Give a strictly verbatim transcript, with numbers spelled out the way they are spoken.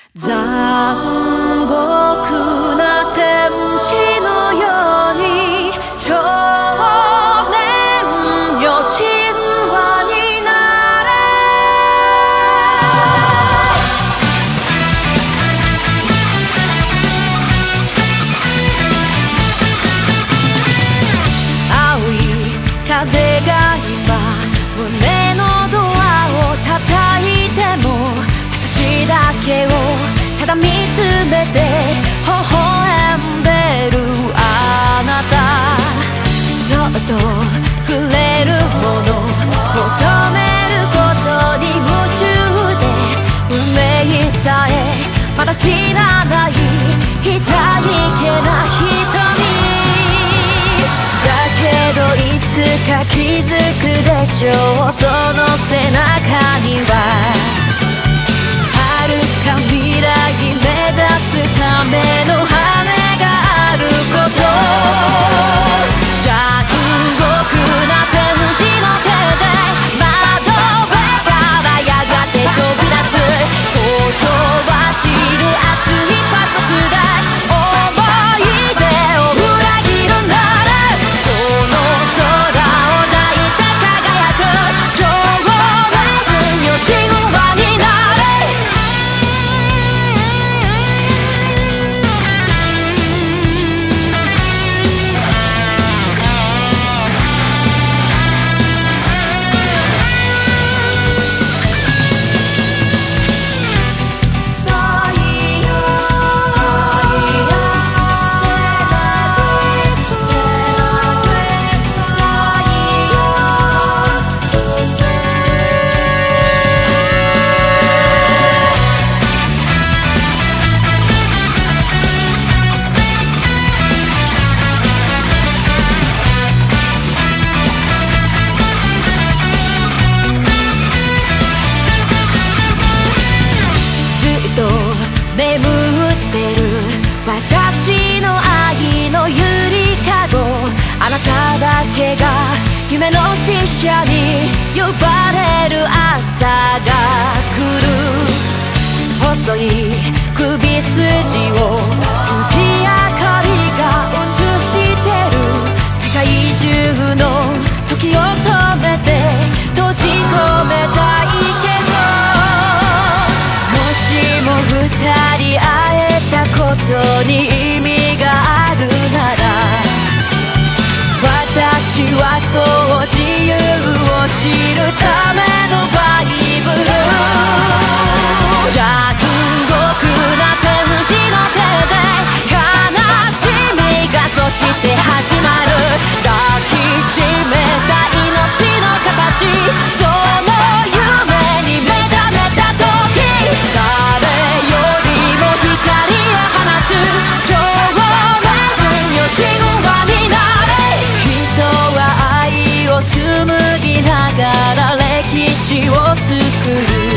残酷な天使のように少年よ神話になれ。青い風が今胸のドアを叩いても私だけをただ見つめて微笑んでるあなた。そっと触れるもの求めることに夢中で運命さえまだ知らない痛いけな瞳だけどいつか気づくでしょう。その背中には未来目指すための羽があること。残酷な天使の手で窓辺からやがて飛び立つほとばしる熱いパトスで思い出を裏切るならこの空を抱いて輝く少年よ神話になれ。眠ってる私の愛のゆりかご。あなただけが夢の使者に呼ばれる朝が来る。細い首筋を月明かりが映してる。世界中の時を止めて閉じ込めたいけどもしも二人会えたことに意味があるなら私はそう自由を知るためのバイブル。残酷な天使の手で悲しみがそして始まる。抱きしめた命の形その夢に目覚めた時誰よりも光を放つ少年よ神話になれ。人は愛を紡ぎながら歴史を作る。